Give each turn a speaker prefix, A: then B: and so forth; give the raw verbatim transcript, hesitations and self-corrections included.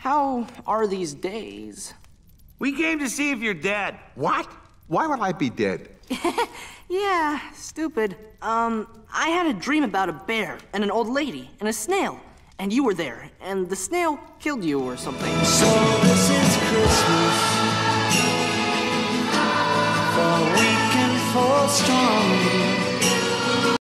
A: how are these days?
B: We came to see if you're dead.
C: What? Why would I be dead?
A: Yeah, stupid. Um, I had a dream about a bear and an old lady and a snail. And you were there, and the snail killed you or something.
D: So this is Christmas.